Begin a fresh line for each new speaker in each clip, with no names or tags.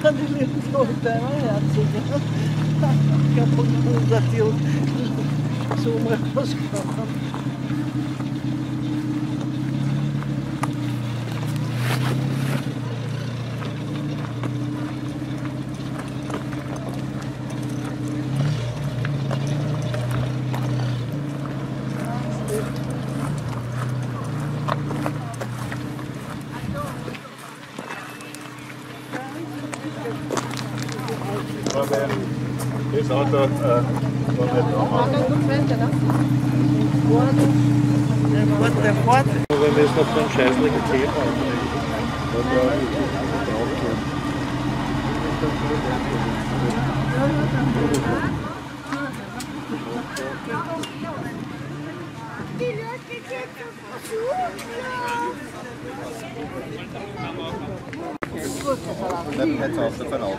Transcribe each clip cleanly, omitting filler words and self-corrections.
die lieben Oldtimer herzig. Ich glaube, dass die uns so mal rausgekommen haben.
Das Auto war nicht
Der Fahrt.
wenn wir es noch so einen scheißlichen Zehn haben.
Die Leute jetzt zu.
Dann hätte es auch davon auf.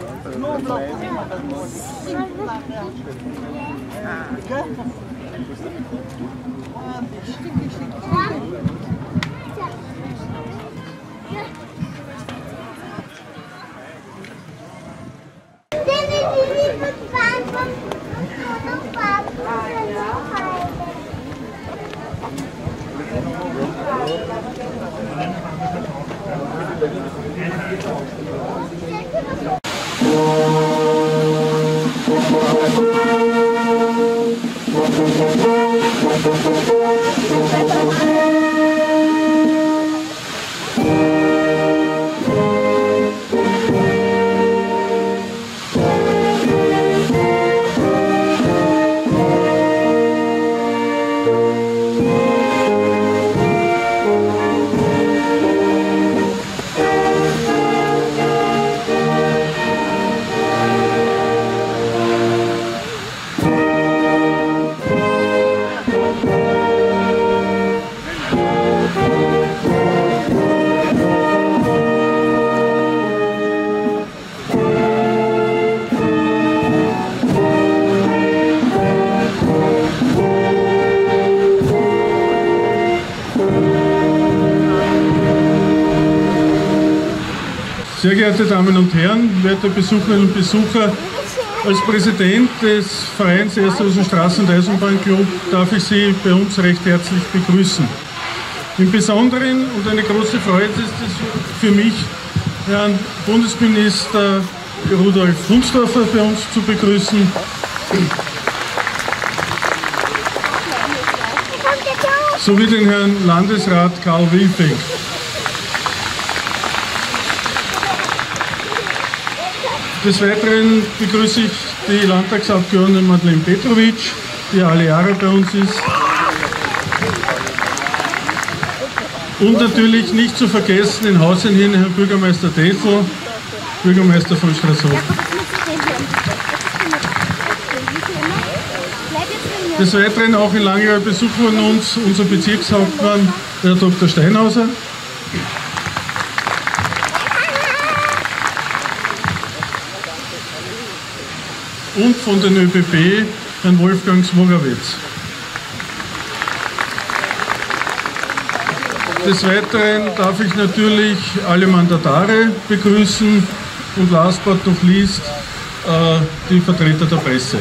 Sehr geehrte Damen und Herren, werte Besucherinnen und Besucher, als Präsident des Vereins Ersthosen Straßen- und Eisenbahnclub darf ich Sie bei uns recht herzlich begrüßen. Im Besonderen und eine große Freude ist es für mich, Herrn Bundesminister Rudolf Hundsdorfer bei uns zu begrüßen. Sowie den Herrn Landesrat Karl Wilfing. Des Weiteren begrüße ich die Landtagsabgeordnete Madeleine Petrovic, die alle Jahre bei uns ist. Und natürlich nicht zu vergessen den Hausherrn Herrn Bürgermeister Detl, Bürgermeister von Straßhof. Des Weiteren auch ein langjähriger Besuch von uns, unser Bezirkshauptmann, der Herr Dr. Steinhauser. Und von den ÖBB Herrn Wolfgang Smogawitz. Des Weiteren darf ich natürlich alle Mandatare begrüßen und last but not least die Vertreter der Presse.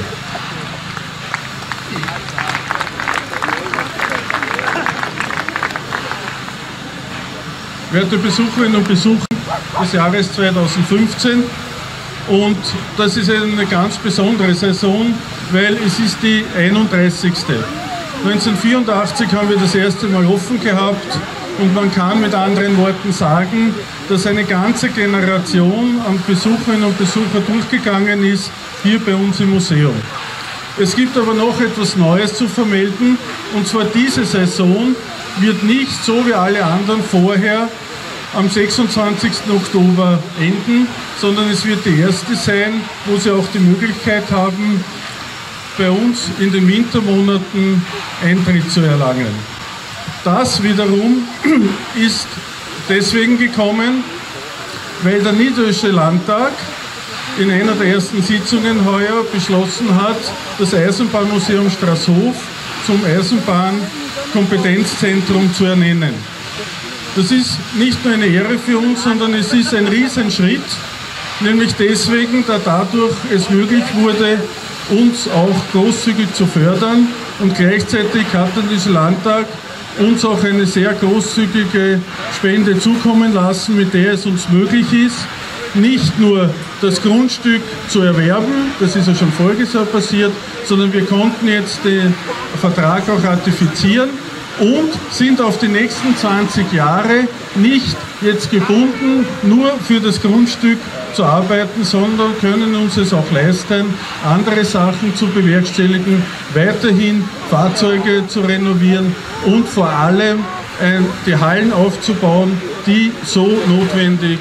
Werte Besucherinnen und Besucher des Jahres 2015, und das ist eine ganz besondere Saison, weil es ist die 31. 1984 haben wir das erste Mal offen gehabt und man kann mit anderen Worten sagen, dass eine ganze Generation an Besucherinnen und Besuchern durchgegangen ist, hier bei uns im Museum. Es gibt aber noch etwas Neues zu vermelden, und zwar diese Saison wird nicht so wie alle anderen vorher am 26. Oktober enden, sondern es wird die erste sein, wo Sie auch die Möglichkeit haben, bei uns in den Wintermonaten Eintritt zu erlangen. Das wiederum ist deswegen gekommen, weil der Niederösterreichische Landtag in einer der ersten Sitzungen heuer beschlossen hat, das Eisenbahnmuseum Straßhof zum Eisenbahnkompetenzzentrum zu ernennen. Das ist nicht nur eine Ehre für uns, sondern es ist ein Riesenschritt, nämlich deswegen, da dadurch es möglich wurde, uns auch großzügig zu fördern, und gleichzeitig hat dieser Landtag uns auch eine sehr großzügige Spende zukommen lassen, mit der es uns möglich ist, nicht nur das Grundstück zu erwerben, das ist ja schon voriges Jahr passiert, sondern wir konnten jetzt den Vertrag auch ratifizieren und sind auf die nächsten 20 Jahre nicht jetzt gebunden, nur für das Grundstück zu arbeiten, sondern können uns es auch leisten, andere Sachen zu bewerkstelligen, weiterhin Fahrzeuge zu renovieren und vor allem die Hallen aufzubauen, die so notwendig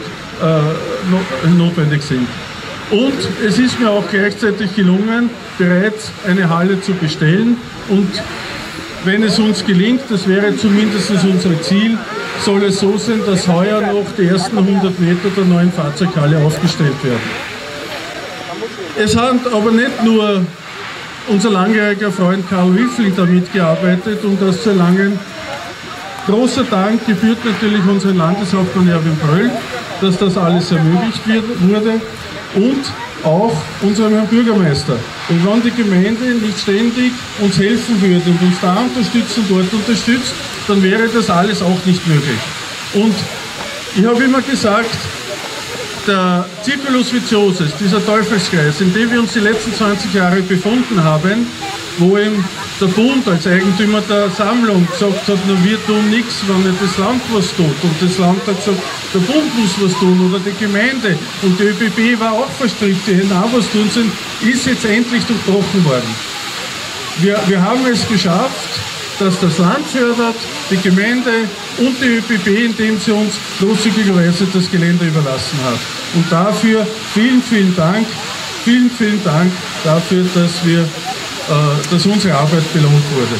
sind. Und es ist mir auch gleichzeitig gelungen, bereits eine Halle zu bestellen, und wenn es uns gelingt, das wäre zumindest unser Ziel, soll es so sein, dass heuer noch die ersten 100 Meter der neuen Fahrzeughalle aufgestellt werden. Es hat aber nicht nur unser langjähriger Freund Karl Wiffling da mitgearbeitet, und das sehr lange. Großer Dank gebührt natürlich unserem Landeshauptmann Erwin Bröll, dass das alles ermöglicht wurde, und auch unserem Herrn Bürgermeister. Und wenn die Gemeinde nicht ständig uns helfen würde und uns da unterstützen, dort unterstützt, dann wäre das alles auch nicht möglich. Und ich habe immer gesagt, der Circulus Viciosus, dieser Teufelskreis, in dem wir uns die letzten 20 Jahre befunden haben, wo eben der Bund als Eigentümer der Sammlung gesagt hat, na, wir tun nichts, wenn nicht das Land was tut. Und das Land hat gesagt, der Bund muss was tun oder die Gemeinde. Und die ÖBB war auch verstrickt, die hätten auch was tun sollen, ist jetzt endlich durchbrochen worden. Wir haben es geschafft, dass das Land fördert, die Gemeinde und die ÖBB, indem sie uns großzügigerweise das Gelände überlassen hat. Und dafür vielen, vielen Dank dafür, dass unsere Arbeit belohnt wurde.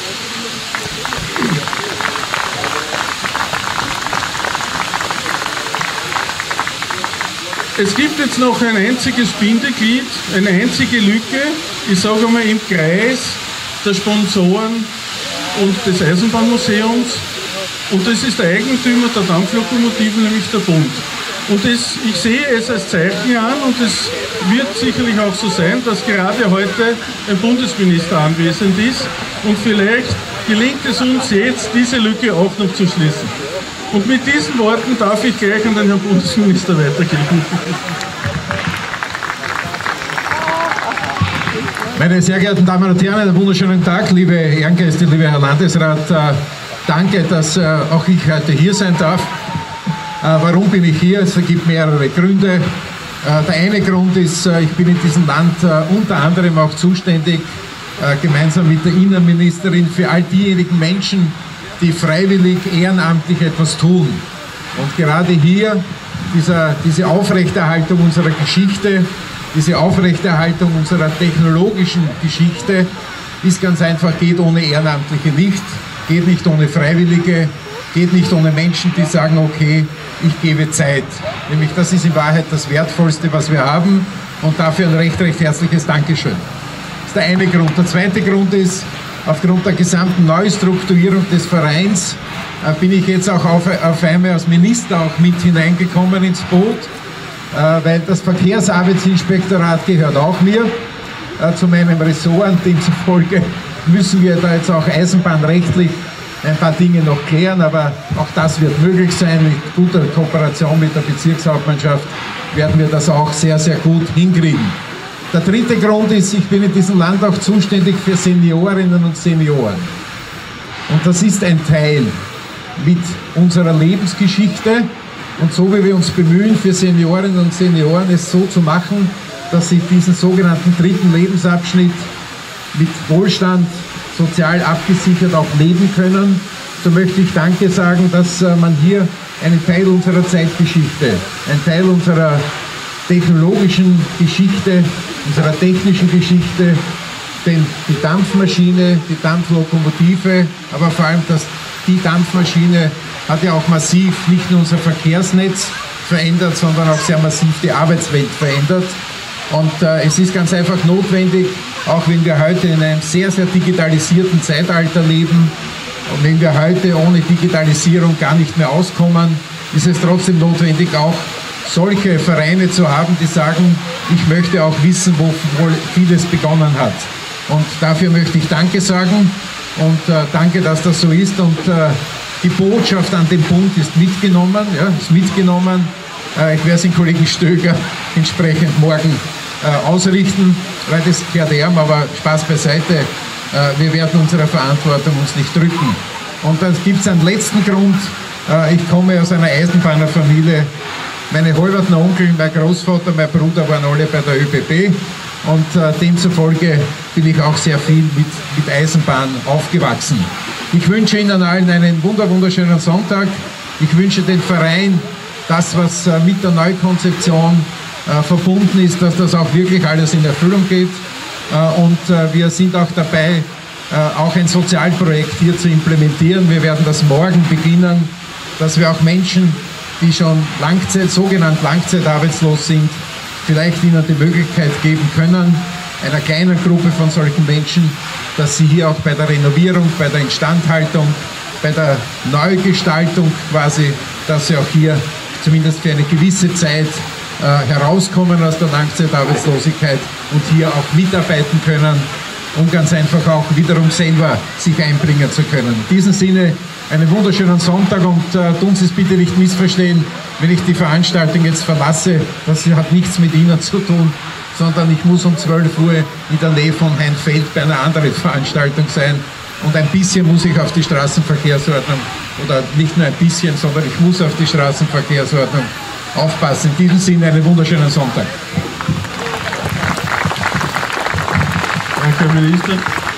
Es gibt jetzt noch ein einziges Bindeglied, eine einzige Lücke, ich sage einmal im Kreis der Sponsoren und des Eisenbahnmuseums, und das ist der Eigentümer der Dampflokomotiven, nämlich der Bund. Und ich sehe es als Zeichen an, und es wird sicherlich auch so sein, dass gerade heute ein Bundesminister anwesend ist, und vielleicht gelingt es uns jetzt, diese Lücke auch noch zu schließen. Und mit diesen Worten darf ich gleich an den Herrn Bundesminister weitergeben.
Meine sehr geehrten Damen und Herren, einen wunderschönen Tag, liebe Ehrengäste, lieber Herr Landesrat. Danke, dass auch ich heute hier sein darf. Warum bin ich hier? Es gibt mehrere Gründe. Der eine Grund ist, ich bin in diesem Land unter anderem auch zuständig, gemeinsam mit der Innenministerin, für all diejenigen Menschen, die freiwillig, ehrenamtlich etwas tun. Und gerade hier, diese Aufrechterhaltung unserer Geschichte, diese Aufrechterhaltung unserer technologischen Geschichte, ist ganz einfach, geht ohne Ehrenamtliche nicht, geht nicht ohne Freiwillige, geht nicht ohne Menschen, die sagen, okay, ich gebe Zeit. Nämlich das ist in Wahrheit das Wertvollste, was wir haben, und dafür ein recht herzliches Dankeschön. Das ist der eine Grund. Der zweite Grund ist, aufgrund der gesamten Neustrukturierung des Vereins bin ich jetzt auch auf einmal als Minister auch mit hineingekommen ins Boot, weil das Verkehrsarbeitsinspektorat gehört auch mir zu meinem Ressort, und demzufolge müssen wir da jetzt auch eisenbahnrechtlich ein paar Dinge noch klären, aber auch das wird möglich sein. Mit guter Kooperation mit der Bezirkshauptmannschaft werden wir das auch sehr, sehr gut hinkriegen. Der dritte Grund ist, ich bin in diesem Land auch zuständig für Seniorinnen und Senioren. Und das ist ein Teil mit unserer Lebensgeschichte, und so wie wir uns bemühen, für Seniorinnen und Senioren es so zu machen, dass sie diesen sogenannten dritten Lebensabschnitt mit Wohlstand sozial abgesichert auch leben können, so möchte ich Danke sagen, dass man hier einen Teil unserer Zeitgeschichte, einen Teil unserer technologischen Geschichte, unserer technischen Geschichte, denn die Dampfmaschine, die Dampflokomotive, aber vor allem die Dampfmaschine hat ja auch massiv nicht nur unser Verkehrsnetz verändert, sondern auch sehr massiv die Arbeitswelt verändert. Und es ist ganz einfach notwendig, auch wenn wir heute in einem sehr, sehr digitalisierten Zeitalter leben und wenn wir heute ohne Digitalisierung gar nicht mehr auskommen, ist es trotzdem notwendig, auch solche Vereine zu haben, die sagen, ich möchte auch wissen, wo vieles begonnen hat. Und dafür möchte ich Danke sagen und danke, dass das so ist. Und die Botschaft an den Bund ist mitgenommen. Ja, ist mitgenommen. Ich werde es den Kollegen Stöger entsprechend morgen ausrichten, weil das gehört ihm, aber Spaß beiseite. Wir werden unserer Verantwortung uns nicht drücken. Und dann gibt es einen letzten Grund. Ich komme aus einer Eisenbahnerfamilie. Meine halberten Onkel, mein Großvater, mein Bruder waren alle bei der ÖBB. Und demzufolge bin ich auch sehr viel mit Eisenbahn aufgewachsen. Ich wünsche Ihnen allen einen wunderschönen Sonntag. Ich wünsche den Verein, das, was mit der Neukonzeption verbunden ist, dass das auch wirklich alles in Erfüllung geht. Und wir sind auch dabei, auch ein Sozialprojekt hier zu implementieren. Wir werden das morgen beginnen, dass wir auch Menschen, die schon sogenannt langzeitarbeitslos sind, vielleicht ihnen die Möglichkeit geben können, einer kleinen Gruppe von solchen Menschen, dass sie hier auch bei der Renovierung, bei der Instandhaltung, bei der Neugestaltung quasi, dass sie auch hier zumindest für eine gewisse Zeit herauskommen aus der Langzeitarbeitslosigkeit und hier auch mitarbeiten können, um ganz einfach auch wiederum selber sich einbringen zu können. In diesem Sinne einen wunderschönen Sonntag und tun Sie es bitte nicht missverstehen, wenn ich die Veranstaltung jetzt verlasse. Das hat nichts mit Ihnen zu tun, sondern ich muss um 12 Uhr in der Nähe von Heinfeld bei einer anderen Veranstaltung sein. Und ein bisschen muss ich auf die Straßenverkehrsordnung, oder nicht nur ein bisschen, sondern ich muss auf die Straßenverkehrsordnung aufpassen. In diesem Sinne einen wunderschönen Sonntag.
Danke, Herr Minister.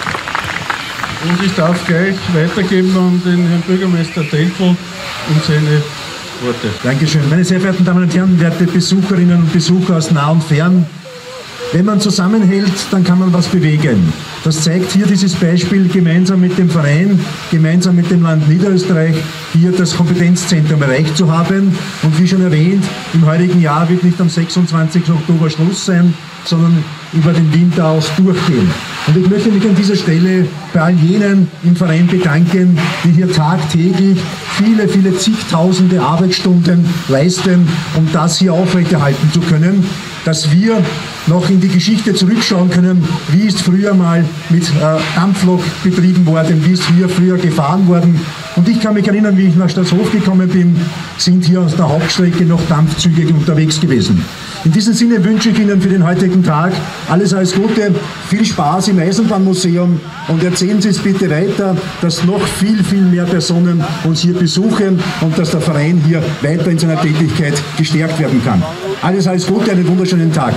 Und ich darf gleich weitergeben an den Herrn Bürgermeister Teltl und seine Worte.
Dankeschön. Meine sehr verehrten Damen und Herren, werte Besucherinnen und Besucher aus nah und fern, wenn man zusammenhält, dann kann man was bewegen. Das zeigt hier dieses Beispiel, gemeinsam mit dem Verein, gemeinsam mit dem Land Niederösterreich, hier das Kompetenzzentrum erreicht zu haben. Und wie schon erwähnt, im heurigen Jahr wird nicht am 26. Oktober Schluss sein, sondern über den Winter aus durchgehen. Und ich möchte mich an dieser Stelle bei all jenen im Verein bedanken, die hier tagtäglich viele zigtausende Arbeitsstunden leisten, um das hier aufrechterhalten zu können, dass wir noch in die Geschichte zurückschauen können, wie ist früher mal mit Dampflok betrieben worden, wie ist hier früher gefahren worden. Und ich kann mich erinnern, wie ich nach Straßhof gekommen bin, sind hier aus der Hauptstrecke noch Dampfzüge unterwegs gewesen. In diesem Sinne wünsche ich Ihnen für den heutigen Tag alles Gute, viel Spaß im Eisenbahnmuseum und erzählen Sie es bitte weiter, dass noch viel mehr Personen uns hier besuchen und dass der Verein hier weiter in seiner Tätigkeit gestärkt werden kann. Alles Gute, einen wunderschönen Tag.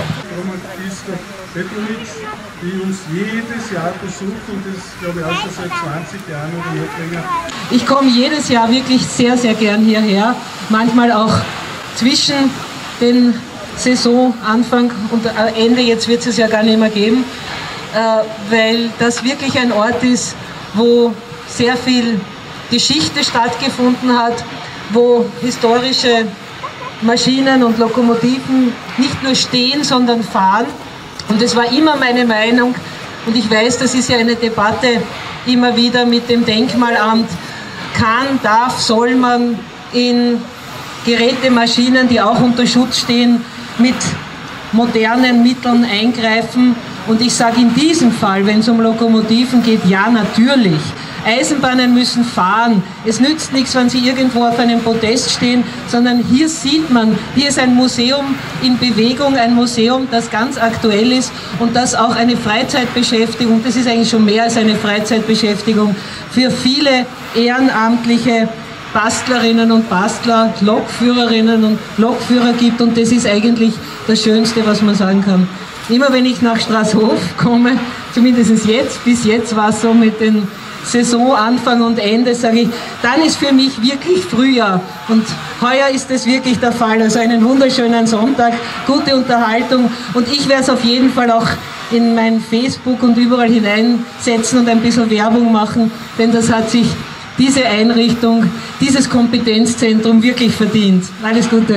Petrovic, die uns jedes Jahr besucht und das, glaube ich, auch schon seit 20 Jahren oder noch länger.
Ich komme jedes Jahr wirklich sehr gern hierher, manchmal auch zwischen den Saisonanfang und Ende, jetzt wird es ja gar nicht mehr geben, weil das wirklich ein Ort ist, wo sehr viel Geschichte stattgefunden hat, wo historische Maschinen und Lokomotiven nicht nur stehen, sondern fahren. Und es war immer meine Meinung, und ich weiß, das ist ja eine Debatte immer wieder mit dem Denkmalamt, kann, darf, soll man in Geräte, Maschinen, die auch unter Schutz stehen, mit modernen Mitteln eingreifen. Und ich sage in diesem Fall, wenn es um Lokomotiven geht, ja natürlich. Eisenbahnen müssen fahren. Es nützt nichts, wenn sie irgendwo auf einem Podest stehen, sondern hier sieht man, hier ist ein Museum in Bewegung, ein Museum, das ganz aktuell ist und das auch eine Freizeitbeschäftigung, das ist eigentlich schon mehr als eine Freizeitbeschäftigung, für viele ehrenamtliche Bastlerinnen und Bastler, Lokführerinnen und Lokführer gibt, und das ist eigentlich das Schönste, was man sagen kann. Immer wenn ich nach Straßhof komme, zumindest jetzt, bis jetzt war es so mit den Saisonanfang und Ende, sage ich, dann ist für mich wirklich Frühjahr, und heuer ist es wirklich der Fall. Also einen wunderschönen Sonntag, gute Unterhaltung, und ich werde es auf jeden Fall auch in mein Facebook und überall hineinsetzen und ein bisschen Werbung machen, denn das hat sich diese Einrichtung, dieses Kompetenzzentrum wirklich verdient. Alles Gute.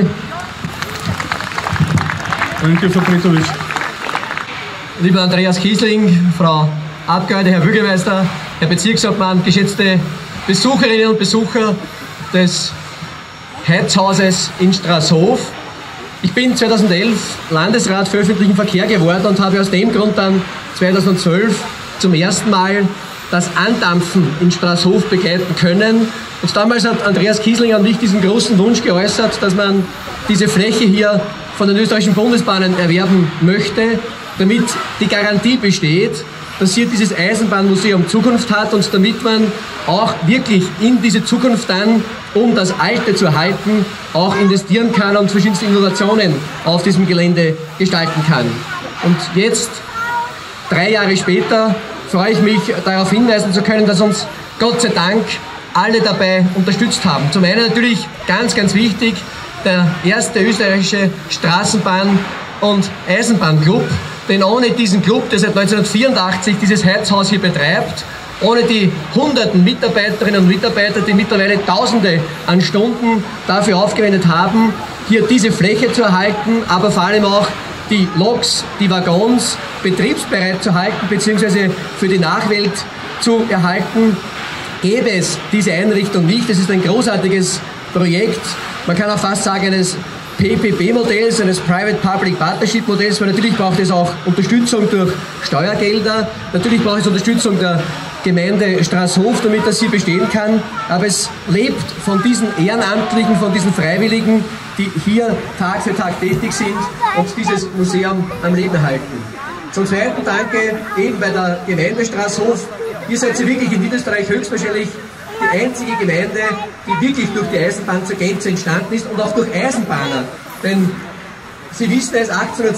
Danke, Frau Petrovic.
Lieber Andreas Kiesling, Frau Abgeordnete, Herr Bürgermeister, Herr Bezirksobmann, geschätzte Besucherinnen und Besucher des Heizhauses in Straßhof. Ich bin 2011 Landesrat für öffentlichen Verkehr geworden und habe aus dem Grund dann 2012 zum ersten Mal das Andampfen in Straßhof begleiten können. Und damals hat Andreas Kiesling und ich diesen großen Wunsch geäußert, dass man diese Fläche hier von den österreichischen Bundesbahnen erwerben möchte, damit die Garantie besteht, dass hier dieses Eisenbahnmuseum Zukunft hat und damit man auch wirklich in diese Zukunft dann, um das Alte zu erhalten, auch investieren kann und verschiedenste Innovationen auf diesem Gelände gestalten kann. Und jetzt, 3 Jahre später, freue ich mich, darauf hinweisen zu können, dass uns Gott sei Dank alle dabei unterstützt haben. Zum einen natürlich ganz, ganz wichtig, der erste österreichische Straßenbahn- und Eisenbahnclub, denn ohne diesen Club, der seit 1984 dieses Heizhaus hier betreibt, ohne die hunderten Mitarbeiterinnen und Mitarbeiter, die mittlerweile Tausende an Stunden dafür aufgewendet haben, hier diese Fläche zu erhalten, aber vor allem auch die Loks, die Waggons betriebsbereit zu halten bzw. für die Nachwelt zu erhalten, gäbe es diese Einrichtung nicht. Es ist ein großartiges Projekt, man kann auch fast sagen eines PPP-Modells, eines Private-Public Partnership-Modells, weil natürlich braucht es auch Unterstützung durch Steuergelder, natürlich braucht es Unterstützung der Gemeinde Straßhof, damit das hier bestehen kann, aber es lebt von diesen Ehrenamtlichen, von diesen Freiwilligen, die hier Tag für Tag tätig sind und dieses Museum am Leben halten. Zum Zweiten danke eben bei der Gemeinde Straßhof. Ihr seid sie wirklich in Niederösterreich höchstwahrscheinlich die einzige Gemeinde, die wirklich durch die Eisenbahn zur Gänze entstanden ist und auch durch Eisenbahner. Denn Sie wissen es,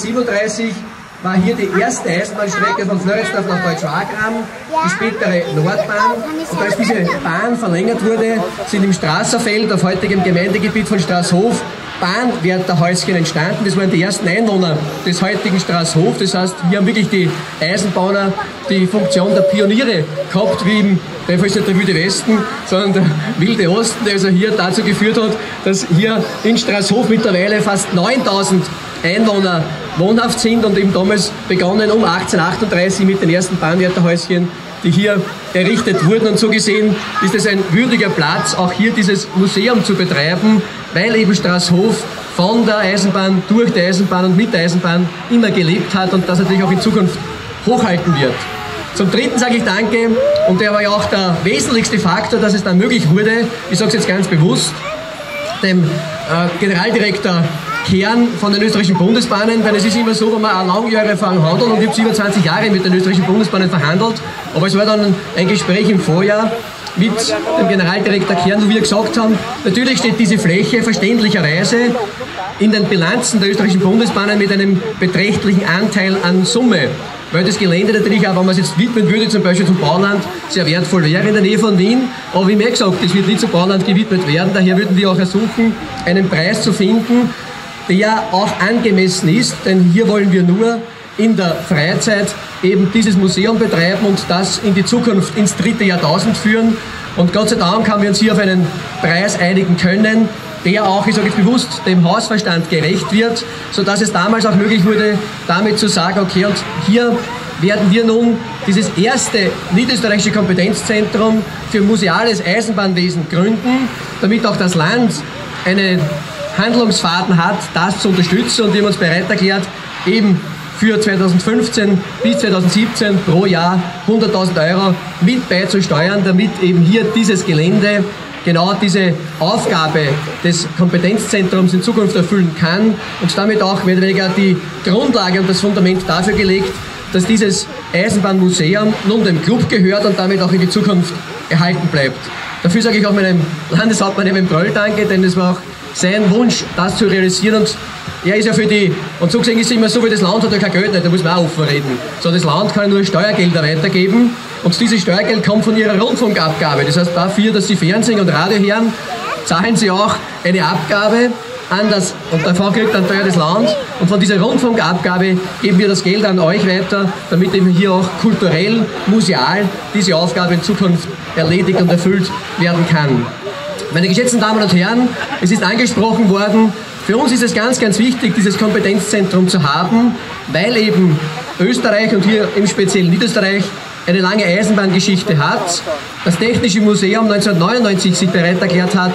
1837 war hier die erste Eisenbahnstrecke von Floridsdorf nach Deutsch-Wagram, die spätere Nordbahn. Und als diese Bahn verlängert wurde, sind im Straßerfeld, auf heutigem Gemeindegebiet von Straßhof, Bahnwärterhäuschen entstanden. Das waren die ersten Einwohner des heutigen Straßhof. Das heißt, hier haben wirklich die Eisenbahner die Funktion der Pioniere gehabt, wie im nicht der Wilde Westen, sondern der Wilde Osten, der also hier dazu geführt hat, dass hier in Straßhof mittlerweile fast 9000 Einwohner wohnhaft sind und eben damals begonnen um 1838 mit den ersten Bahnwärterhäuschen, die hier errichtet wurden. Und so gesehen ist es ein würdiger Platz, auch hier dieses Museum zu betreiben, weil eben Straßhof von der Eisenbahn, durch die Eisenbahn und mit der Eisenbahn immer gelebt hat und das natürlich auch in Zukunft hochhalten wird. Zum Dritten sage ich Danke, und der war ja auch der wesentlichste Faktor, dass es dann möglich wurde, ich sage es jetzt ganz bewusst, dem Generaldirektor Kern von den österreichischen Bundesbahnen, denn es ist immer so, wenn man eine langjährige Erfahrung handelt, und ich habe über 20 Jahre mit den österreichischen Bundesbahnen verhandelt, aber es war dann ein Gespräch im Vorjahr mit dem Generaldirektor Kern, wo wir gesagt haben, natürlich steht diese Fläche verständlicherweise in den Bilanzen der österreichischen Bundesbahnen mit einem beträchtlichen Anteil an Summe, weil das Gelände natürlich auch, wenn man es jetzt widmen würde, zum Beispiel zum Bauland, sehr wertvoll wäre in der Nähe von Wien. Aber wie mir gesagt, es wird nicht zum Bauland gewidmet werden. Daher würden wir auch versuchen, einen Preis zu finden, der auch angemessen ist. Denn hier wollen wir nur in der Freizeit eben dieses Museum betreiben und das in die Zukunft, ins 3. Jahrtausend führen. Und Gott sei Dank haben wir uns hier auf einen Preis einigen können, der auch, ich sage jetzt bewusst, dem Hausverstand gerecht wird, sodass es damals auch möglich wurde, damit zu sagen, okay, und hier werden wir nun dieses erste niederösterreichische Kompetenzzentrum für museales Eisenbahnwesen gründen, damit auch das Land einen Handlungsfaden hat, das zu unterstützen, und wir haben uns bereit erklärt, eben für 2015 bis 2017 pro Jahr 100.000 Euro mit beizusteuern, damit eben hier dieses Gelände genau diese Aufgabe des Kompetenzzentrums in Zukunft erfüllen kann und damit auch mehr oder weniger die Grundlage und das Fundament dafür gelegt, dass dieses Eisenbahnmuseum nun dem Club gehört und damit auch in die Zukunft erhalten bleibt. Dafür sage ich auch meinem Landeshauptmann Herrn Bröll Danke, denn es war auch sein Wunsch, das zu realisieren, und er ist ja für die, und so gesehen ist es immer so, wie das Land hat ja kein Geld nicht, da muss man auch offen reden. So, das Land kann nur Steuergelder weitergeben und dieses Steuergeld kommt von ihrer Rundfunkabgabe. Das heißt, dafür, dass sie Fernsehen und Radio hören, zahlen sie auch eine Abgabe an das, und davon kriegt dann teuer das Land, und von dieser Rundfunkabgabe geben wir das Geld an euch weiter, damit eben hier auch kulturell, museal diese Aufgabe in Zukunft erledigt und erfüllt werden kann. Meine geschätzten Damen und Herren, es ist angesprochen worden, für uns ist es ganz, ganz wichtig, dieses Kompetenzzentrum zu haben, weil eben Österreich und hier im speziellen Niederösterreich eine lange Eisenbahngeschichte hat. Das Technische Museum 1999 sich bereit erklärt hat,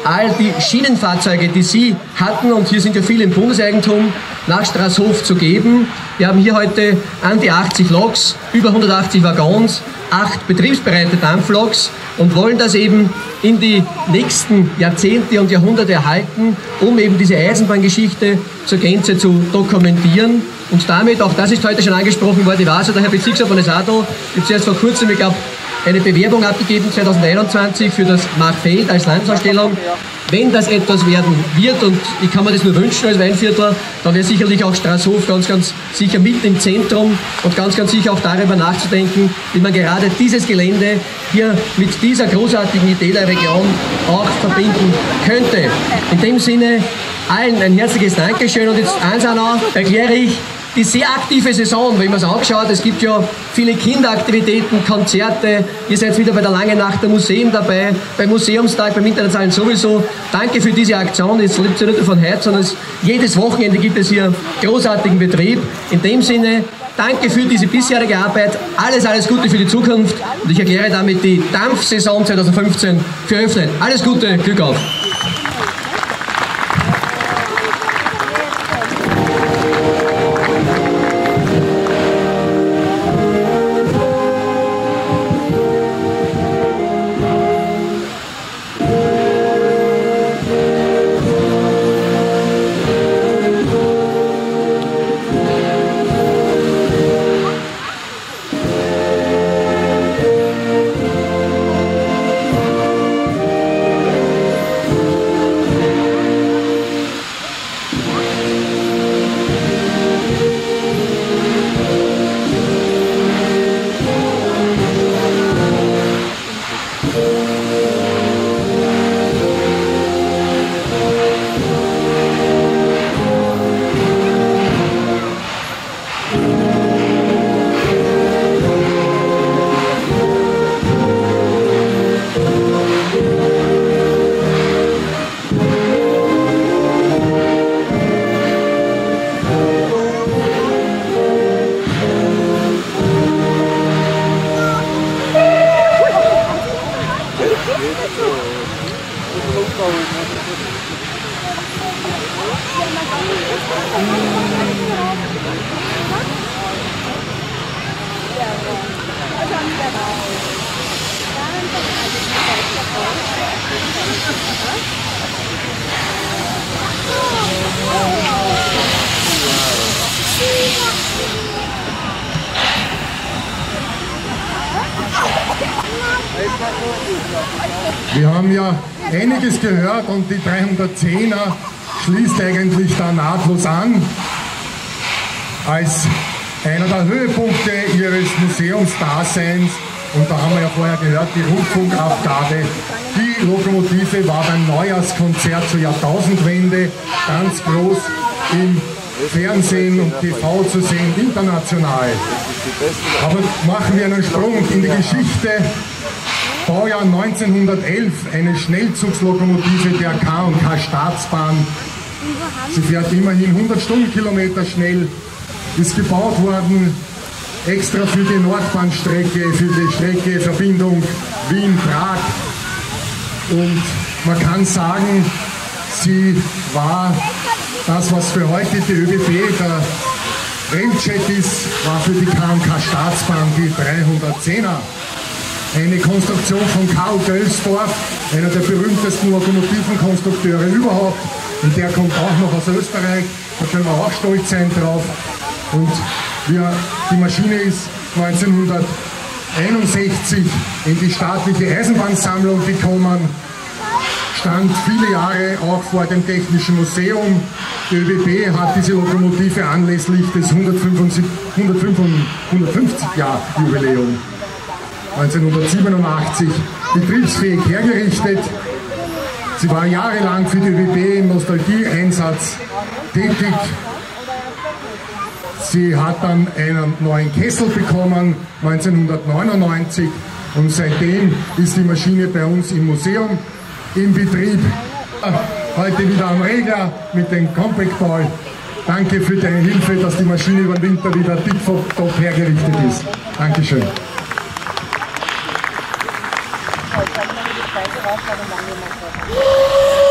all die Schienenfahrzeuge, die Sie hatten, und hier sind ja viele im Bundeseigentum, nach Straßhof zu geben. Wir haben hier heute an die 80 Loks, über 180 Waggons, 8 betriebsbereite Dampfloks und wollen das eben in die nächsten Jahrzehnte und Jahrhunderte erhalten, um eben diese Eisenbahngeschichte zur Gänze zu dokumentieren. Und damit, auch das ist heute schon angesprochen worden, ich weiß, der Herr Bezirksrat von Esado, ich habe zuerst vor kurzem, ich glaube, eine Bewerbung abgegeben 2021 für das Machfeld als Landesausstellung. Wenn das etwas werden wird, und ich kann mir das nur wünschen als Weinviertler, dann wäre sicherlich auch Straßhof ganz sicher mit im Zentrum und ganz sicher auch darüber nachzudenken, wie man gerade dieses Gelände hier mit dieser großartigen Idee der Region auch verbinden könnte. In dem Sinne allen ein herzliches Dankeschön, und jetzt eins auch noch erkläre ich: Die sehr aktive Saison, wenn man es angeschaut, es gibt ja viele Kinderaktivitäten, Konzerte, ihr seid wieder bei der Langen Nacht der Museen dabei, beim Museumstag, beim Internationalen sowieso. Danke für diese Aktion, es lebt ja nicht nur von heute, sondern jedes Wochenende gibt es hier großartigen Betrieb. In dem Sinne, danke für diese bisherige Arbeit, alles Gute für die Zukunft, und ich erkläre damit die Dampfsaison 2015 für eröffnet. Alles Gute, Glück auf!
Wir haben ja einiges gehört, und die 310er schließt eigentlich da nahtlos an als einer der Höhepunkte ihres Museumsdaseins. Und da haben wir ja vorher gehört, die Rundfunkabgabe. Die Lokomotive war beim Neujahrskonzert zur Jahrtausendwende ganz groß im Fernsehen und TV zu sehen, international. Aber machen wir einen Sprung in die Geschichte. Baujahr 1911, eine Schnellzugslokomotive der K&K Staatsbahn. Sie fährt immerhin 100 Stundenkilometer schnell, ist gebaut worden extra für die Nordbahnstrecke, für die Strecke Verbindung Wien-Prag. Und man kann sagen, sie war das, was für heute die ÖBB der Railjet ist, war für die K&K Staatsbahn die 310er. Eine Konstruktion von Karl Dölsdorf, einer der berühmtesten Lokomotivenkonstrukteure überhaupt. Und der kommt auch noch aus Österreich, da können wir auch stolz sein drauf. Und die Maschine ist 1961 in die staatliche Eisenbahnsammlung gekommen, stand viele Jahre auch vor dem Technischen Museum. Die ÖBB hat diese Lokomotive anlässlich des 150-Jahr-Jubiläum 1987 betriebsfähig hergerichtet. Sie war jahrelang für die ÖBB im Nostalgie-Einsatz tätig. Sie hat dann einen neuen Kessel bekommen 1999 und seitdem ist die Maschine bei uns im Museum in Betrieb. Heute wieder am Regler mit dem Compact Ball. Danke für deine Hilfe, dass die Maschine über den Winter wieder tipptopp hergerichtet ist. Dankeschön.
Oh!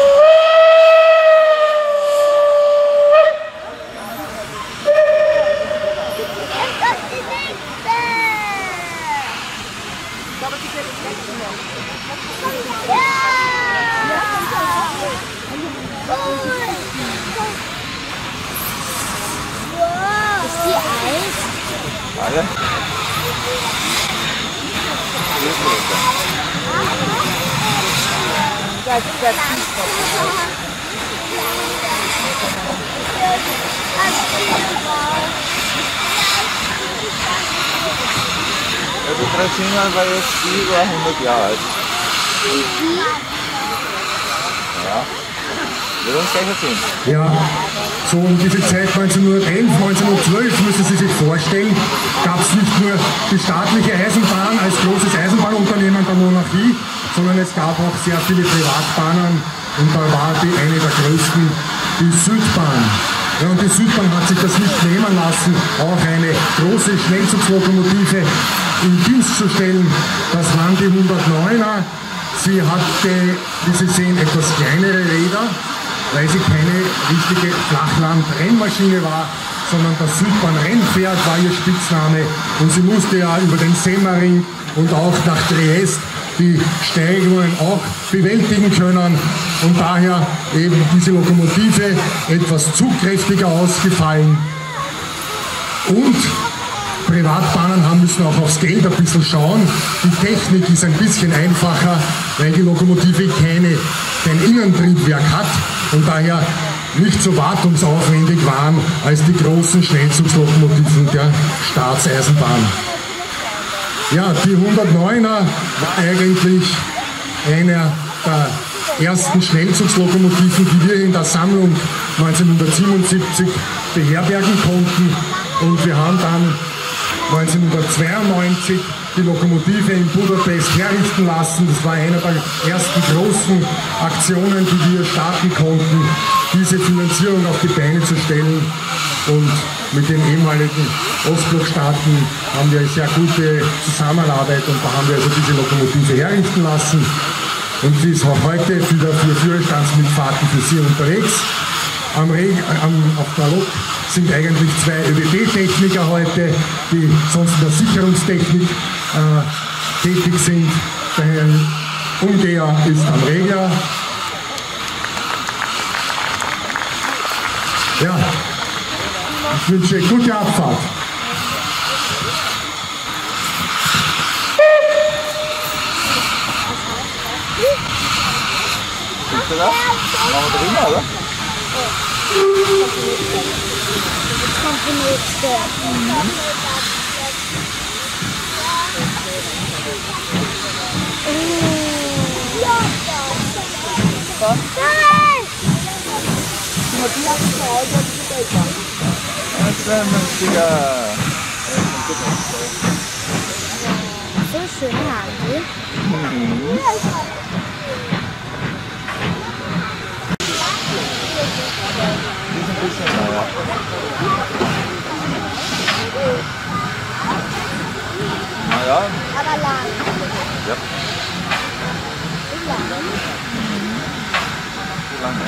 Also Draschina war jetzt über 100 Jahre alt. Ja, wird uns gleich erzählen.
Ja, so um diese Zeit 1911, 1912 müssen Sie sich vorstellen, gab es nicht nur die staatliche Eisenbahn als großes Eisenbahnunternehmen der Monarchie, sondern es gab auch sehr viele Privatbahnen und da war eine der größten die Südbahn. Ja, und die Südbahn hat sich das nicht nehmen lassen, auch eine große Schnellzugslokomotive in Dienst zu stellen. Das waren die 109er. Sie hatte, wie Sie sehen, etwas kleinere Räder, weil sie keine richtige Flachland-Rennmaschine war, sondern das Südbahn-Rennpferd war ihr Spitzname. Und sie musste ja über den Semmering und auch nach Triest die Steigungen auch bewältigen können und daher eben diese Lokomotive etwas zugkräftiger ausgefallen. Und Privatbahnen haben müssen auch aufs Geld ein bisschen schauen. Die Technik ist ein bisschen einfacher, weil die Lokomotive kein Innentriebwerk hat und daher nicht so wartungsaufwendig waren als die großen Schnellzugslokomotiven der Staatseisenbahn. Ja, die 109er war eigentlich einer der ersten Schnellzugslokomotiven, die wir in der Sammlung 1977 beherbergen konnten. Und wir haben dann 1992 die Lokomotive in Budapest herrichten lassen. Das war eine der ersten großen Aktionen, die wir starten konnten, diese Finanzierung auf die Beine zu stellen. Und mit den ehemaligen Ostblockstaaten haben wir eine sehr gute Zusammenarbeit und da haben wir also diese Lokomotive herrichten lassen. Und sie ist auch heute wieder für Führerstandsmitfahrten für Sie unterwegs. Auf der Lok sind eigentlich zwei ÖBB-Techniker heute, die sonst in der Sicherungstechnik tätig sind. Der Herr Umgeher ist am Regler. Ja, ich wünsche gute Abfahrt.
Machen wir drüber, oder?
Jetzt kommt die nächste.
Das ist ein lustiger.
So schön haben die.
Naja.
Aber lang.
Ja.
Wie lang?
So lange.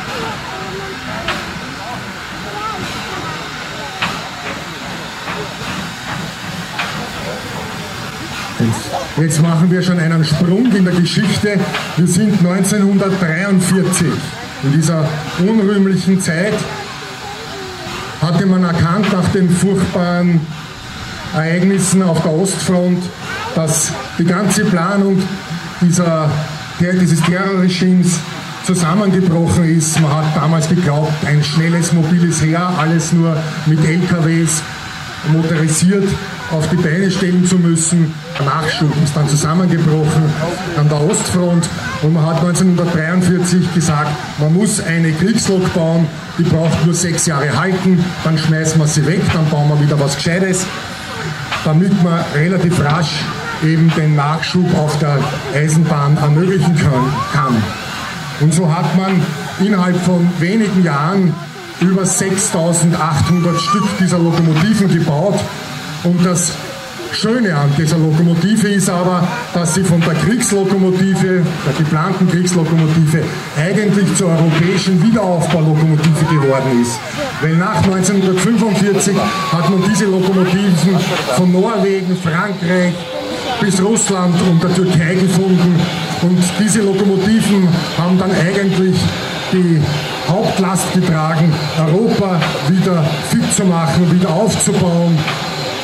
Jetzt machen wir schon einen Sprung in der Geschichte. Wir sind 1943. In dieser unrühmlichen Zeit hatte man erkannt nach den furchtbaren Ereignissen auf der Ostfront, dass die ganze Planung dieses Terrorregimes zusammengebrochen ist. Man hat damals geglaubt, ein schnelles, mobiles Heer, alles nur mit LKWs motorisiert auf die Beine stellen zu müssen. Der Nachschub ist dann zusammengebrochen an der Ostfront und man hat 1943 gesagt, man muss eine Kriegslok bauen, die braucht nur 6 Jahre halten, dann schmeißen wir sie weg, dann bauen wir wieder was Gescheites, damit man relativ rasch eben den Nachschub auf der Eisenbahn ermöglichen kann. Und so hat man innerhalb von wenigen Jahren über 6.800 Stück dieser Lokomotiven gebaut. Und das Schöne an dieser Lokomotive ist aber, dass sie von der Kriegslokomotive, der geplanten Kriegslokomotive, eigentlich zur europäischen Wiederaufbaulokomotive geworden ist. Weil nach 1945 hat man diese Lokomotiven von Norwegen, Frankreich bis Russland und der Türkei gefunden. Und diese Lokomotiven haben dann eigentlich die Hauptlast getragen, Europa wieder fit zu machen, wieder aufzubauen.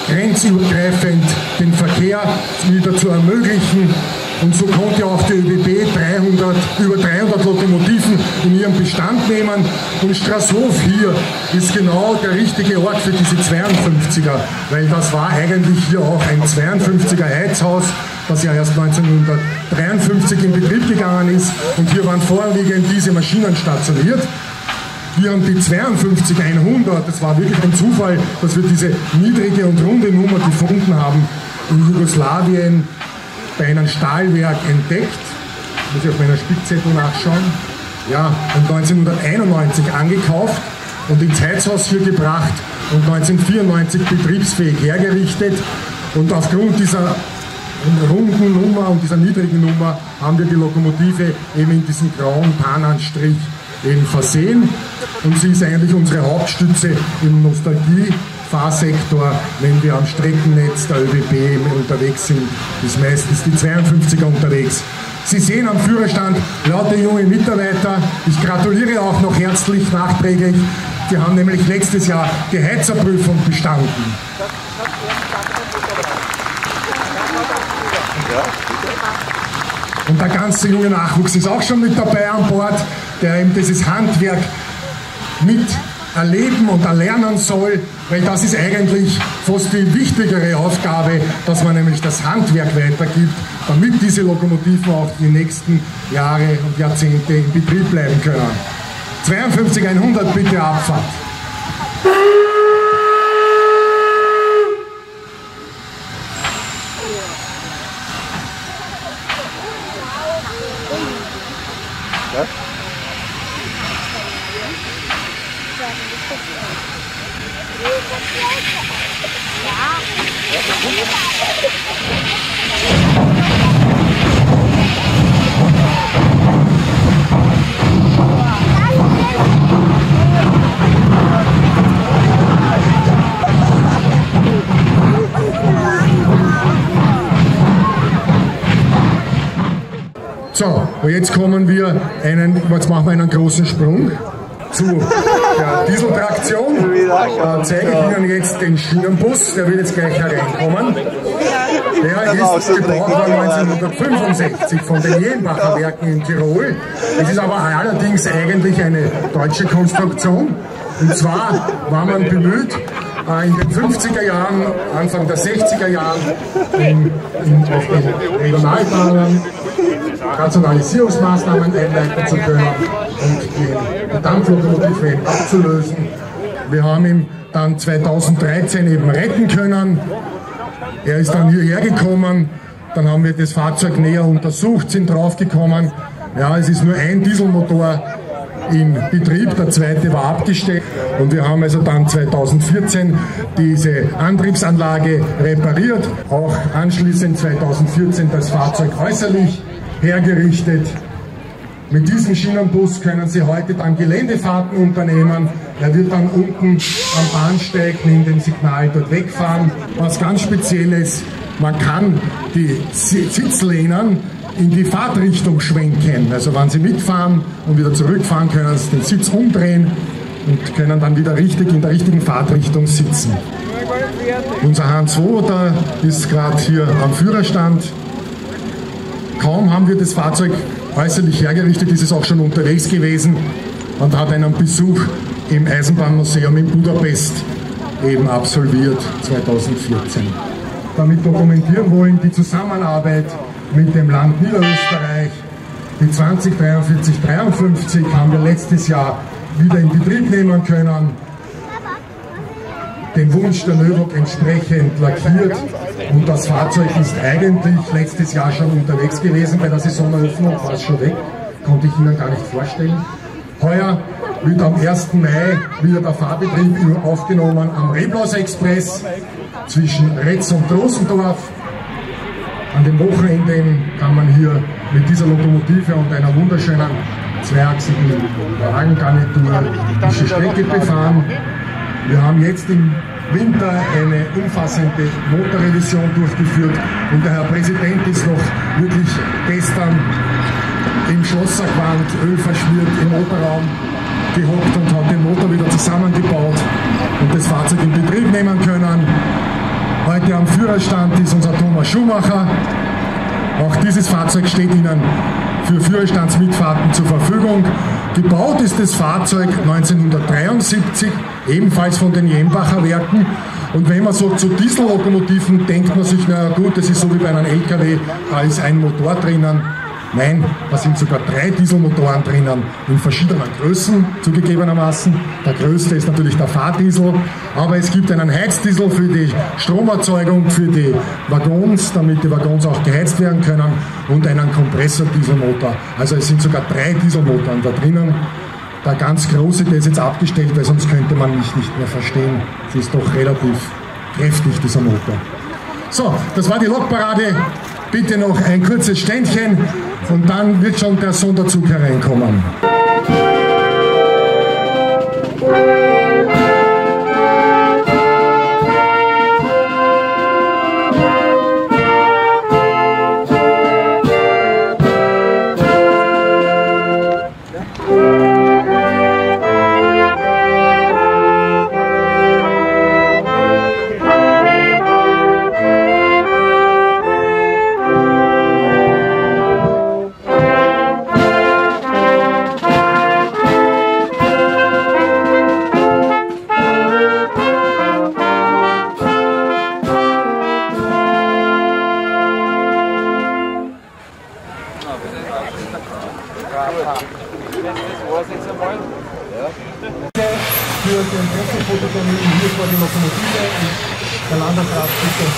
grenzübergreifend den Verkehr wieder zu ermöglichen. Und so konnte auch die ÖBB über 300 Lokomotiven in ihren Bestand nehmen. Und Straßhof hier ist genau der richtige Ort für diese 52er, weil das war eigentlich hier auch ein 52er Heizhaus, das ja erst 1953 in Betrieb gegangen ist. Und hier waren vorwiegend diese Maschinen stationiert. Wir haben die 52-100, das war wirklich ein Zufall, dass wir diese niedrige und runde Nummer gefunden haben in Jugoslawien bei einem Stahlwerk entdeckt. Muss ich auf meiner Spickzettel nachschauen. Ja, und 1991 angekauft und ins Heizhaus hier gebracht und 1994 betriebsfähig hergerichtet. Und aufgrund dieser runden Nummer und dieser niedrigen Nummer haben wir die Lokomotive eben in diesem grauen Tarnanstrich eben versehen. Und sie ist eigentlich unsere Hauptstütze im Nostalgie-Fahrsektor, wenn wir am Streckennetz der ÖBB unterwegs sind, ist meistens die 52er unterwegs. Sie sehen am Führerstand lauter junge Mitarbeiter. Ich gratuliere auch noch herzlich nachträglich. Sie haben nämlich letztes Jahr die Heizerprüfung bestanden. Und der ganze junge Nachwuchs ist auch schon mit dabei an Bord, der eben dieses Handwerk mit erleben und erlernen soll, weil das ist eigentlich fast die wichtigere Aufgabe, dass man nämlich das Handwerk weitergibt, damit diese Lokomotiven auch die nächsten Jahre und Jahrzehnte in Betrieb bleiben können. 52-100 bitte Abfahrt. So, und jetzt kommen wir jetzt machen wir einen großen Sprung zu der Dieseltraktion. Da zeige ich Ihnen jetzt den Schienenbus, der wird jetzt gleich hereinkommen. Der ist gebaut worden 1965 von den Jenbacher Werken in Tirol. Es ist aber allerdings eigentlich eine deutsche Konstruktion. Und zwar war man bemüht, in den 50er Jahren, Anfang der 60er Jahren auf den Regionalbahnen Rationalisierungsmaßnahmen einleiten zu können und die Dampflokomotive eben abzulösen. Wir haben ihn dann 2013 eben retten können. Er ist dann hierher gekommen, dann haben wir das Fahrzeug näher untersucht, sind draufgekommen, ja, es ist nur ein Dieselmotor in Betrieb, der zweite war abgestellt und wir haben also dann 2014 diese Antriebsanlage repariert, auch anschließend 2014 das Fahrzeug äußerlich hergerichtet. Mit diesem Schienenbus können Sie heute dann Geländefahrten unternehmen. Er wird dann unten am Bahnsteig neben dem Signal dort wegfahren. Was ganz Spezielles, man kann die Sitzlehnen in die Fahrtrichtung schwenken. Also wenn Sie mitfahren und wieder zurückfahren, können Sie den Sitz umdrehen und können dann wieder richtig in der richtigen Fahrtrichtung sitzen. Unser Hans Woder ist gerade hier am Führerstand. Kaum haben wir das Fahrzeug äußerlich hergerichtet, ist es auch schon unterwegs gewesen und hat einen Besuch im Eisenbahnmuseum in Budapest eben absolviert 2014. Damit dokumentieren wollen die Zusammenarbeit mit dem Land Niederösterreich. Die 2043-53 haben wir letztes Jahr wieder in Betrieb nehmen können. Dem Wunsch der ÖBB entsprechend lackiert und das Fahrzeug ist eigentlich letztes Jahr schon unterwegs gewesen. Bei der Saisoneröffnung war es schon weg, konnte ich Ihnen gar nicht vorstellen. Heuer wird am 1. Mai wieder der Fahrbetrieb aufgenommen am Reblaus-Express zwischen Retz und Rosendorf. An den Wochenenden kann man hier mit dieser Lokomotive und einer wunderschönen zweiachsigen Wagengarnitur diese Strecke befahren. Wir haben jetzt im Winter eine umfassende Motorrevision durchgeführt und der Herr Präsident ist noch wirklich gestern im Schlosserquant, ölverschmiert im Motorraum gehockt und hat den Motor wieder zusammengebaut und das Fahrzeug in Betrieb nehmen können. heute am Führerstand ist unser Thomas Schumacher. Auch dieses Fahrzeug steht Ihnen für Führerstandsmitfahrten zur Verfügung. Gebaut ist das Fahrzeug 1973, ebenfalls von den Jenbacher Werken. Und wenn man so zu Diesellokomotiven denkt man sich, na gut, das ist so wie bei einem LKW, da ist ein Motor drinnen. Nein, da sind sogar 3 Dieselmotoren drinnen, in verschiedenen Größen zugegebenermaßen. Der größte ist natürlich der Fahrdiesel, aber es gibt einen Heizdiesel für die Stromerzeugung, für die Waggons, damit die Waggons auch geheizt werden können, und einen Kompressor-Dieselmotor. Also es sind sogar 3 Dieselmotoren da drinnen. Der ganz große, der ist jetzt abgestellt, weil sonst könnte man mich nicht mehr verstehen. Es ist doch relativ kräftig, dieser Motor. So, das war die Lokparade. Bitte noch ein kurzes Ständchen und dann wird schon der Sonderzug hereinkommen. Für den Pressefototermin hier vor die Lokomotive und der Landesrat bitte.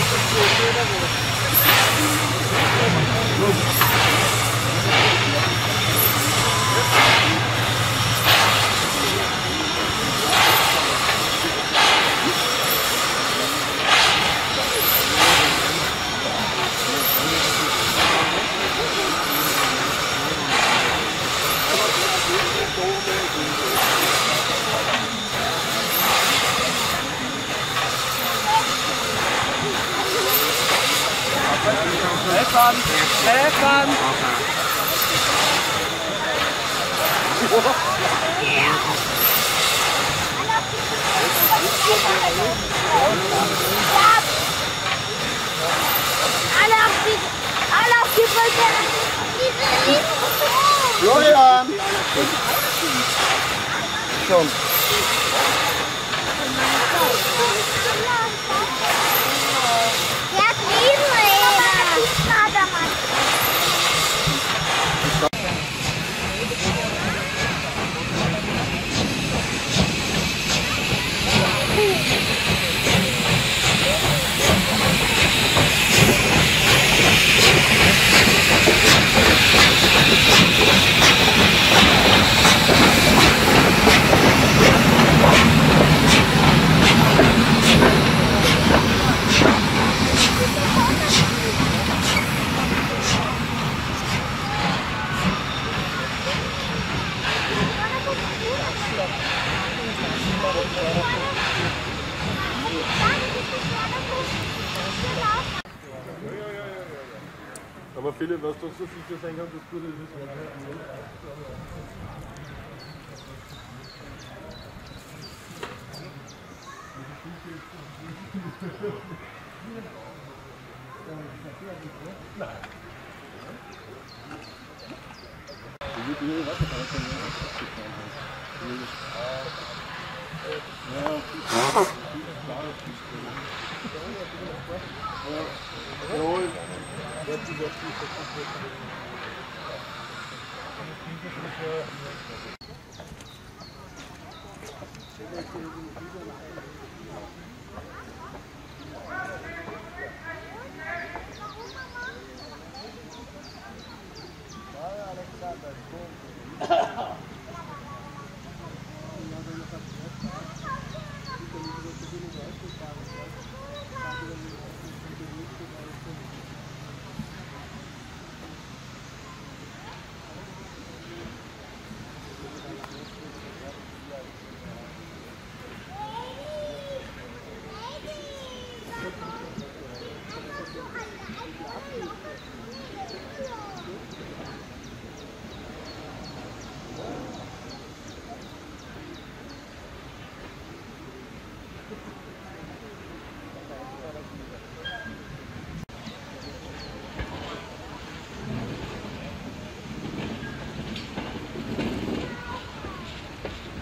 Stefan! Stefan!
Alle auf die Brücke!
Florian! Schon.
Aber Philipp, was du so sicher sein kannst, das Gute ist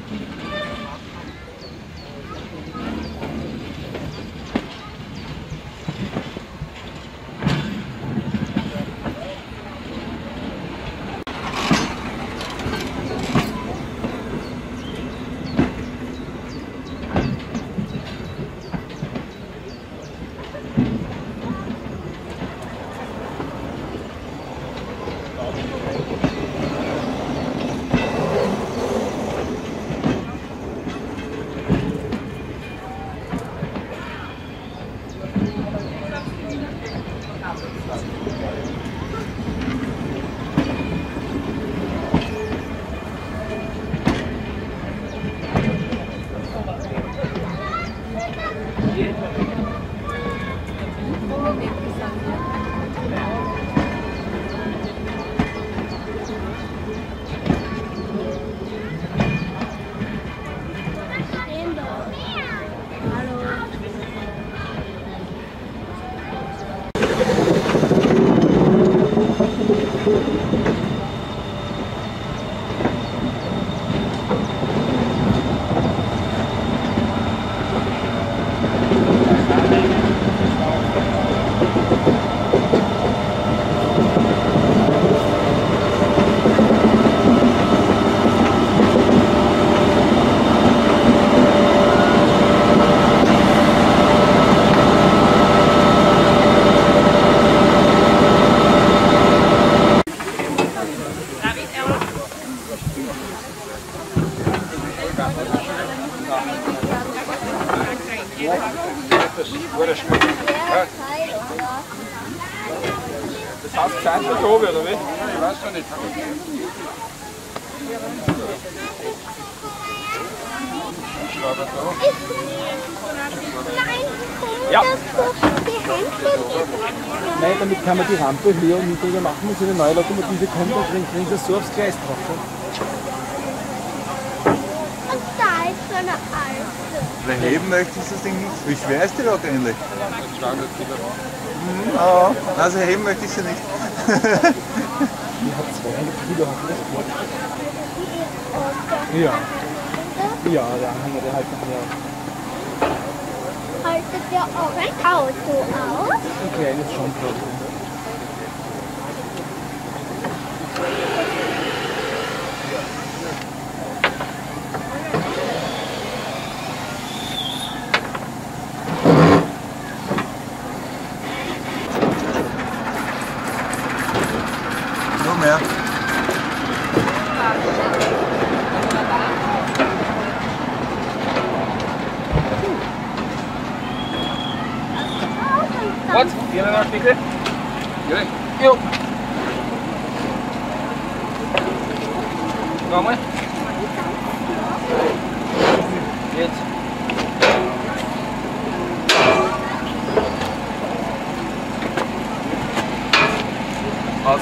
Das heißt zeitlich oben, oder wie? Ich weiß schon nicht. Ja.
Nein, damit kann man die Rampe höher und niedriger machen, wenn so eine neue Lokomotive kommt, dann kriegen sie so aufs Gleis drauf.
Und da ist so eine alte.
Beheben möchtest du das Ding nicht? Wie schwer ist die Lok eigentlich? Ja, also heben möchte ich sie nicht.
Die hat 200 Kilo, hat das Boot. Ja. Ja, der Anhänger, der hält noch mehr.
Haltet ihr auch ein Auto aus?
Ein kleines Schonbrot.
Nur mehr.
Was? Jeder noch bitte? Ja. Jo. Nochmal. Jetzt. Passt.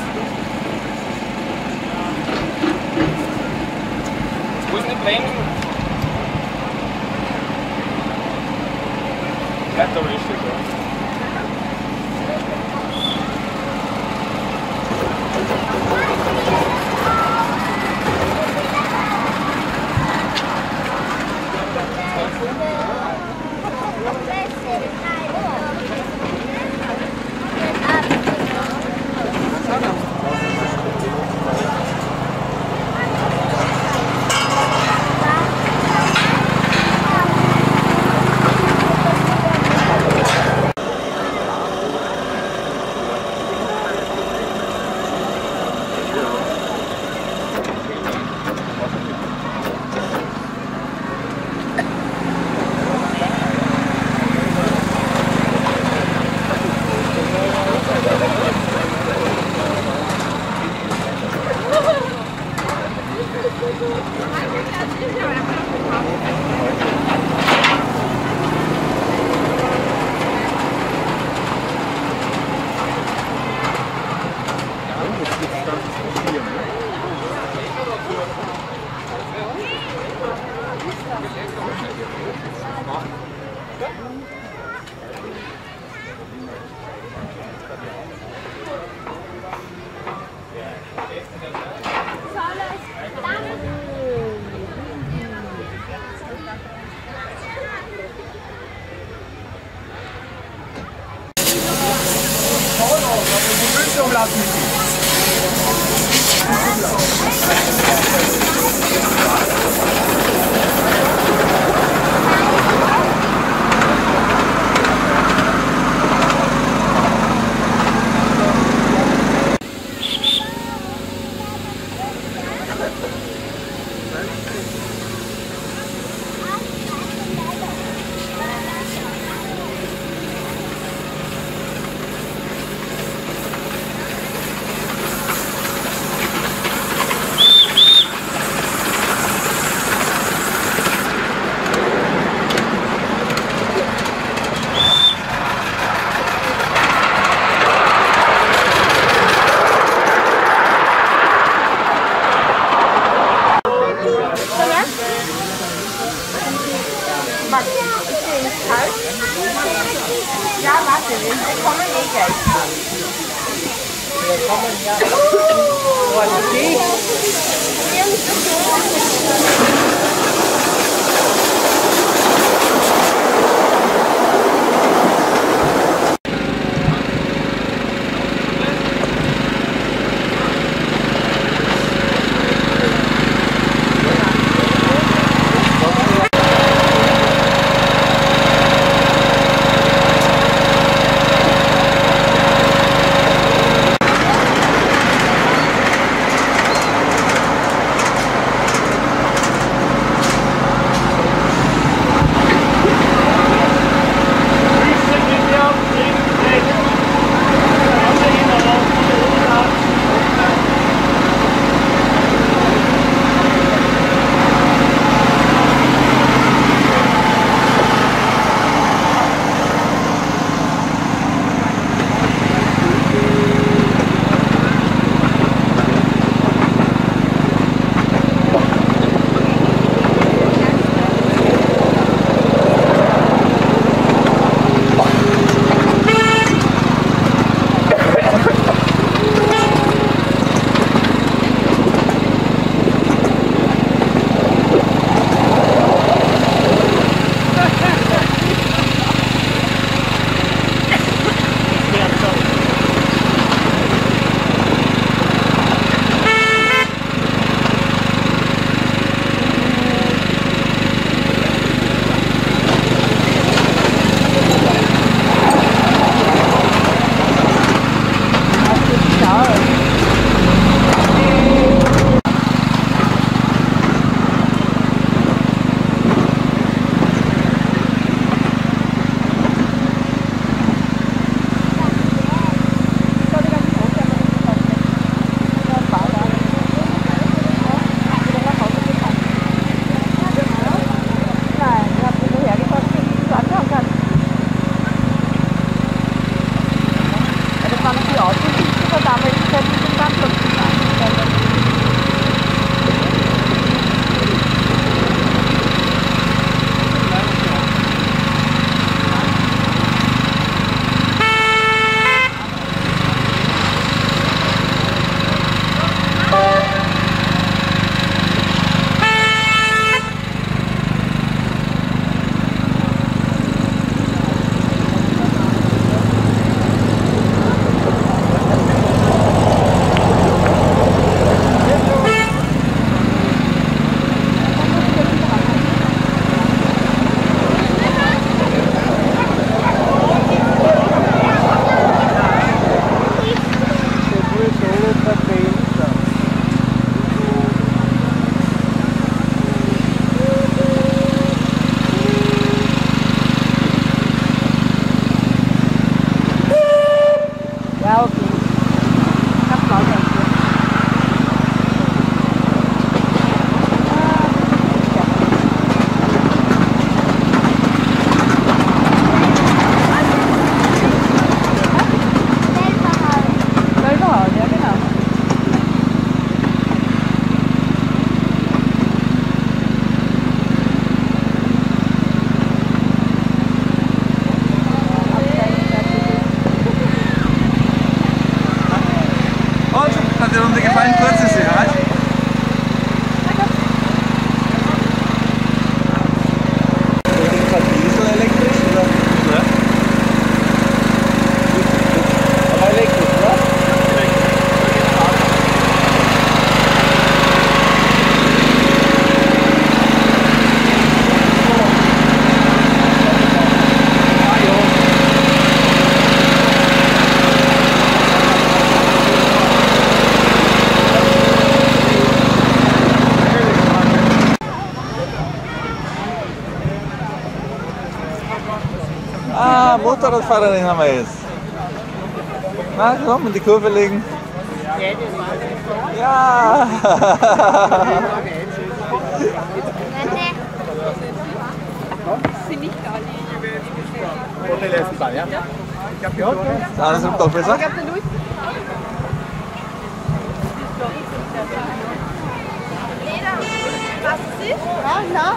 Jetzt muss ich nicht bremsen. Bleibt aber richtig, ja.
Ja, warte, wir kommen eh gleich. Wir kommen ja. Vorsichtig.
Ah, Motorradfahrerin haben wir jetzt. Na, komm, in die Kurve legen. Ja! Das ist doch besser.
Was ist? Ja, na.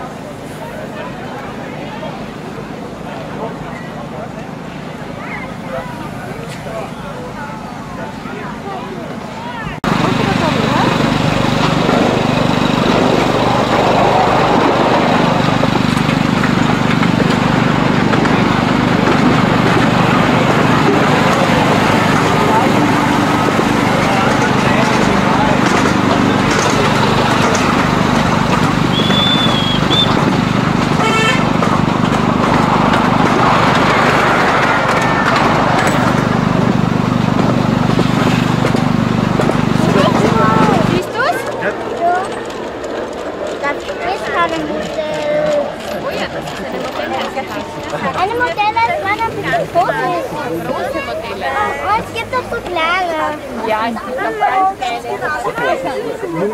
Eine Modelle, das waren ein bisschen Fotos. Große Modelle. Oh, es gibt auch so kleine. Ja, es gibt auch ganz kleine.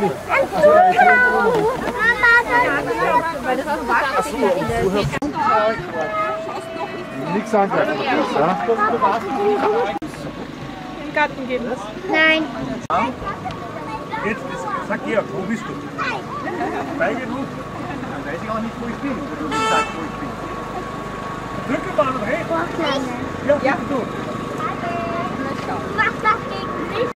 Weil das auch wachsen ist.
Nichts angreifen. Ja?
Im Garten gehen.
Nein.
Jetzt, sag Georg, wo bist du? Feige du? Dann weiß ich auch nicht, wo ich bin, wenn du nicht sagst, wo ich bin. Drücke mal und rechts. Ja, bitte du.